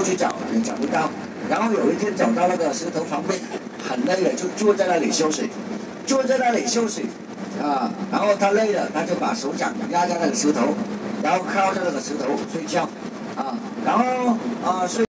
去找，也找不到。然后有一天走到那个石头旁边，很累了，就坐在那里休息，然后他累了，他就把手掌压在那个石头，然后靠着那个石头睡觉，然后睡。